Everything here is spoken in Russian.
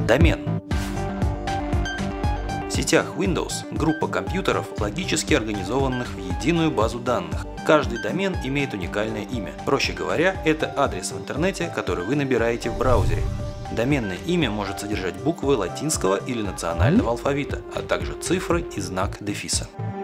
Домен. В сетях Windows группа компьютеров, логически организованных в единую базу данных. Каждый домен имеет уникальное имя. Проще говоря, это адрес в интернете, который вы набираете в браузере. Доменное имя может содержать буквы латинского или национального алфавита, а также цифры и знак дефиса.